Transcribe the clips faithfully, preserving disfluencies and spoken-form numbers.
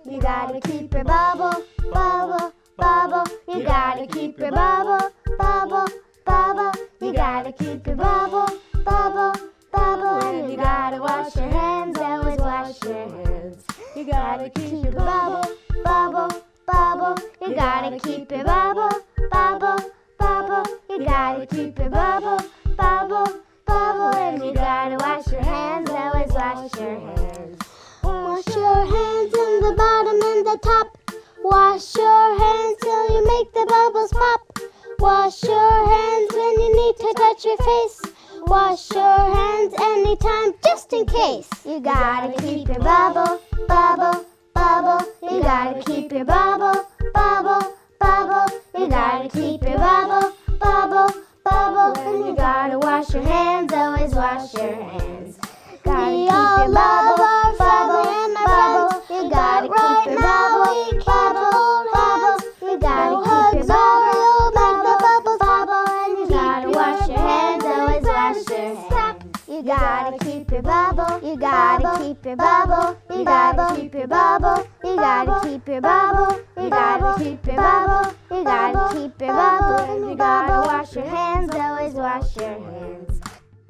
You gotta keep your bubble, bubble, bubble. You gotta keep your bubble, bubble, bubble. You gotta keep your bubble, bubble, bubble. And you gotta wash your hands, always wash your hands. You gotta keep your bubble, bubble, bubble. You gotta keep your bubble, bubble, bubble. You gotta keep your bubble, bubble, bubble. And you gotta wash your hands, always wash your hands. Wash your hands in the bottom and the top. Wash your hands till you make the bubbles pop. Wash your hands when you need to touch your face. Wash your hands anytime, just in case. You gotta keep your bubble, bubble, bubble. You gotta keep your bubble, bubble, bubble. You gotta keep your bubble, bubble, bubble. And you gotta wash your hands, always wash your hands. Gotta keep your bubble, our family and our friends. You gotta keep your bubble, bubble, bubble. You gotta keep your bubble, bubble, bubble. And you gotta wash your hands, always wash your hands. You gotta keep your bubble, you gotta keep your bubble, you gotta keep your bubble, you gotta keep your bubble, you gotta keep your bubble, you gotta keep your bubble. And you gotta wash your hands, always wash your hands.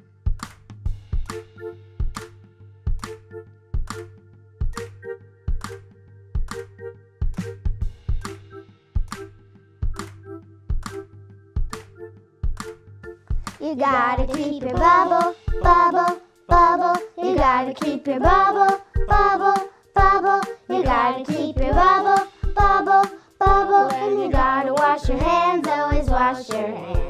You gotta keep your bubble, bubble, bubble. You gotta keep your bubble, bubble, bubble. You gotta keep your bubble, bubble, bubble. And you gotta wash your hands, always wash your hands.